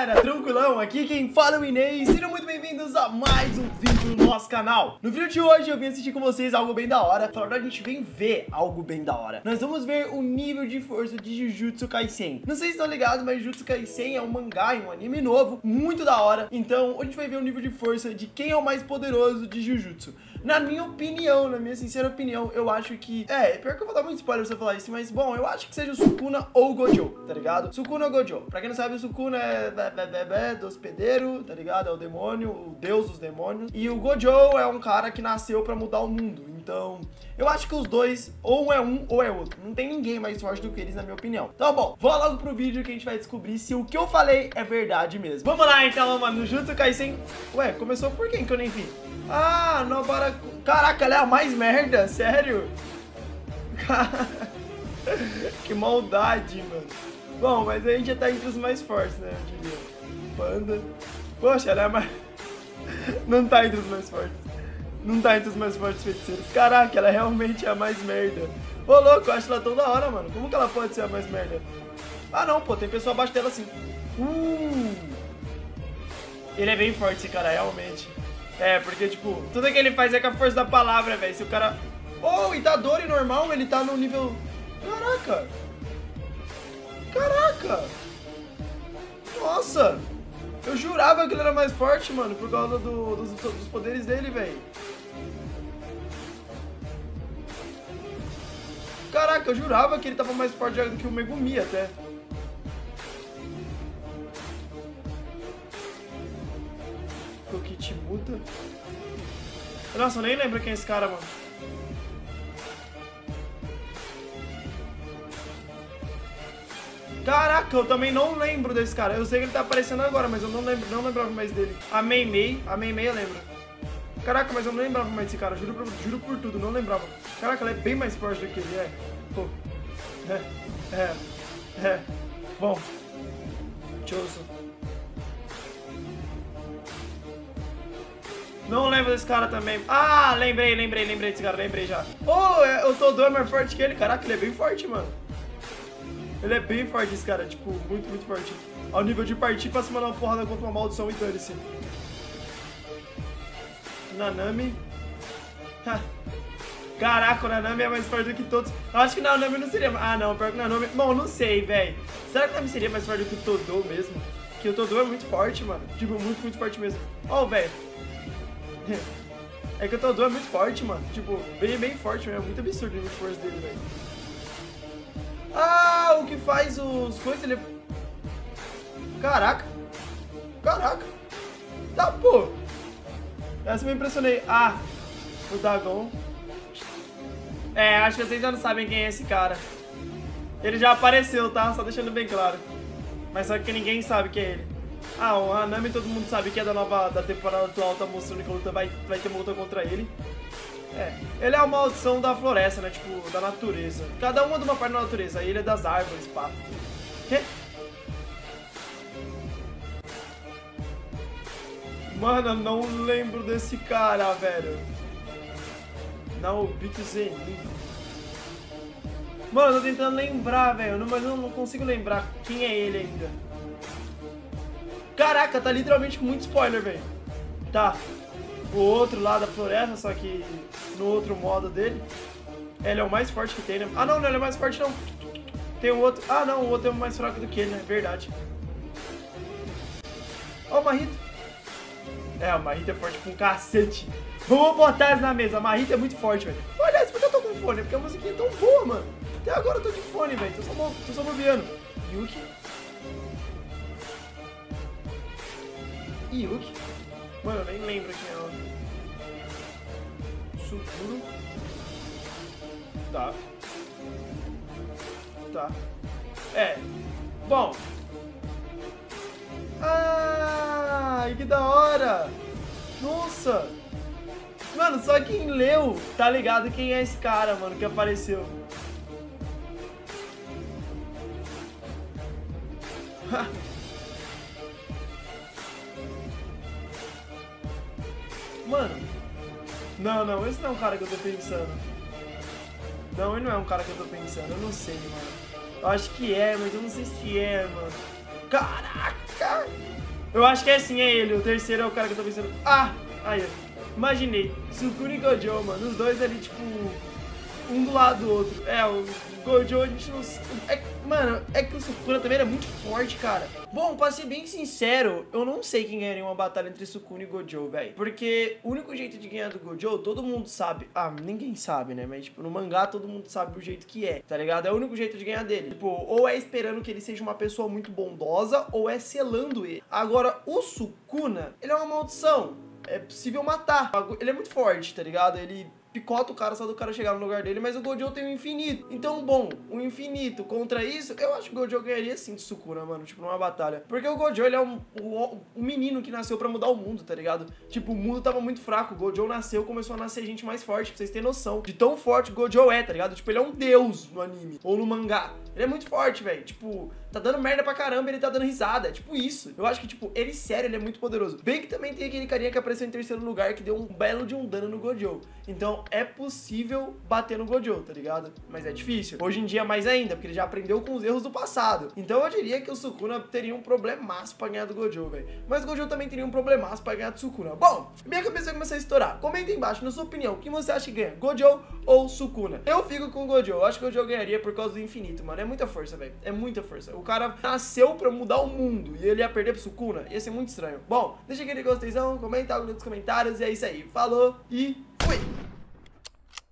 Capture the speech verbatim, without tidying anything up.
galera, tranquilão? Aqui quem fala é o Inês. Sejam muito bem-vindos a mais um vídeo no nosso canal. No vídeo de hoje eu vim assistir com vocês algo bem da hora. Falar pra gente vem ver algo bem da hora. Nós vamos ver o nível de força de Jujutsu Kaisen. Não sei se estão ligados, mas Jujutsu Kaisen é um mangá e um anime novo, muito da hora. Então a gente vai ver o nível de força de quem é o mais poderoso de Jujutsu. Na minha opinião, na minha sincera opinião, eu acho que... É, pior que eu vou dar muito spoiler se eu falar isso, mas bom, eu acho que seja o Sukuna ou o Gojo, tá ligado? Sukuna ou Gojo. Pra quem não sabe, o Sukuna é bé, bé, bé, bé, do hospedeiro, tá ligado? É o demônio, o deus dos demônios. E o Gojo é um cara que nasceu pra mudar o mundo. Então, eu acho que os dois, ou é um ou é outro. Não tem ninguém mais forte do que eles, na minha opinião. Então, bom, vamos logo pro vídeo que a gente vai descobrir se o que eu falei é verdade mesmo. Vamos lá, então, mano. No Jujutsu Kaisen... Ué, começou por quem que eu nem vi? Ah, Nobara... Caraca, ela é a mais merda, sério? Que maldade, mano. Bom, mas a gente já tá entre os mais fortes, né, eu diria. Panda. Poxa, ela é a mais... Não tá entre os mais fortes. Não tá entre os mais fortes feiticeiros. Caraca, ela realmente é a mais merda. Ô, louco, eu acho ela tão da hora, mano. Como que ela pode ser a mais merda? Ah, não, pô, tem pessoa abaixo dela assim. Uh! Ele é bem forte, esse cara, realmente. É, porque, tipo, tudo que ele faz é com a força da palavra, velho. Se o cara... Oh, Itadori normal, ele tá no nível... Caraca! Caraca! Nossa! Eu jurava que ele era mais forte, mano, por causa do, dos, dos poderes dele, velho. Caraca, eu jurava que ele tava mais forte do que o Megumi, até. Kokichimuta. Nossa, eu nem lembro quem é esse cara, mano. Caraca, eu também não lembro desse cara. Eu sei que ele tá aparecendo agora, mas eu não lembro, não lembrava mais dele. A Mei Mei, a Mei Mei eu lembro. Caraca, mas eu não lembrava mais desse cara, juro por, juro por tudo, não lembrava. Caraca, ela é bem mais forte do que ele, é. Pô. É, é, é. Bom. Choso. Não lembro desse cara também. Ah, lembrei, lembrei, lembrei desse cara, lembrei já. Oh, é, o Todo é mais forte que ele. Caraca, ele é bem forte, mano. Ele é bem forte, esse cara, tipo, muito, muito forte. Ao nível de partir pra cima de uma porrada contra uma maldição e dane-se. Nanami. Caraca, o Nanami é mais forte do que todos. Eu acho que o Nanami não seria... Ah, não, pior que o Nanami... Bom, não sei, velho. Será que o Nanami seria mais forte do que o Todo mesmo? Porque o Todo é muito forte, mano. Tipo, muito, muito forte mesmo. Ó, oh, velho. É que o Todo é muito forte, mano. Tipo, bem, bem forte mesmo. É muito absurdo o nível de força dele, velho. Ah, o que faz os coisas, ele... Caraca. Caraca. Tá, pô. Essa eu me impressionei. Ah, o Dagon. É, acho que vocês já não sabem quem é esse cara. Ele já apareceu, tá? Só deixando bem claro. Mas só que ninguém sabe quem é ele. Ah, o Hanami todo mundo sabe que é da nova da temporada atual, tá mostrando que a luta vai, vai ter uma luta contra ele. É, ele é a maldição da floresta, né? Tipo, da natureza. Cada uma de uma parte da natureza. Aí ele é das árvores, pá. Quê? Mano, eu não lembro desse cara, velho. Naobito Zenin. Mano, eu tô tentando lembrar, velho. Mas eu não consigo lembrar quem é ele ainda. Caraca, tá literalmente com muito spoiler, velho. Tá. O outro lá da floresta, só que no outro modo dele. Ele é o mais forte que tem, né? Ah, não, não, ele é mais forte, não. Tem um outro... Ah, não, o outro é mais fraco do que ele, né? Verdade. Ó, o Mahito. É, o Mahito é forte com cacete. Vamos botar isso na mesa. A Mahito é muito forte, velho. Olha, por que eu tô com fone? Porque a musiquinha é tão boa, mano. Até agora eu tô de fone, velho. Tô só, tô só bobeando. Yuki. Yuki. Mano, eu nem lembro quem é ela. Suguro. Tá. Tá. É. Bom. Ah, que da hora. Nossa. Mano, só quem leu tá ligado quem é esse cara, mano, que apareceu. Mano, não, não, esse não é um cara que eu tô pensando. Não, ele não é um cara que eu tô pensando, eu não sei, mano. Eu acho que é, mas eu não sei se é, mano. Caraca! Eu acho que é assim, é ele. O terceiro é o cara que eu tô pensando. Ah, aí, ó. Imaginei. Sukuna e Gojo, mano. Os dois ali, tipo, um do lado do outro. É, o Gojo a gente não... É, mano, é que o Sukuna também era muito forte, cara. Bom, pra ser bem sincero, eu não sei quem ganharia uma batalha entre Sukuna e Gojo, velho. Porque o único jeito de ganhar do Gojo, todo mundo sabe. Ah, ninguém sabe, né? Mas, tipo, no mangá todo mundo sabe o jeito que é, tá ligado? É o único jeito de ganhar dele. Tipo, ou é esperando que ele seja uma pessoa muito bondosa, ou é selando ele. Agora, o Sukuna, ele é uma maldição. É possível matar. Ele é muito forte, tá ligado? Ele picota o cara só do cara chegar no lugar dele, mas o Gojo tem o infinito. Então, bom, o infinito contra isso, eu acho que o Gojo ganharia sim de Sukuna, mano, tipo, numa batalha. Porque o Gojo, ele é um, um, um menino que nasceu pra mudar o mundo, tá ligado? Tipo, o mundo tava muito fraco, o Gojo nasceu, começou a nascer gente mais forte, pra vocês terem noção de tão forte o Gojo é, tá ligado? Tipo, ele é um deus no anime, ou no mangá. Ele é muito forte, velho. Tipo, tá dando merda pra caramba, ele tá dando risada. É tipo isso. Eu acho que, tipo, ele sério, ele é muito poderoso. Bem que também tem aquele carinha que apareceu em terceiro lugar, que deu um belo de um dano no Gojo. Então, é possível bater no Gojo, tá ligado? Mas é difícil. Hoje em dia, mais ainda, porque ele já aprendeu com os erros do passado. Então, eu diria que o Sukuna teria um problemaço pra ganhar do Gojo, velho. Mas o Gojo também teria um problemaço pra ganhar do Sukuna. Bom, minha cabeça vai começar a estourar. Comenta aí embaixo, na sua opinião, quem você acha que ganha? Gojo ou Sukuna? Eu fico com o Gojo. Eu acho que o Gojo ganharia por causa do infinito, mano. É muita força, velho. É muita força. O cara nasceu pra mudar o mundo e ele ia perder pro Sukuna. Ia ser muito estranho. Bom, deixa aquele gostezão, comenta algo nos comentários e é isso aí. Falou e fui!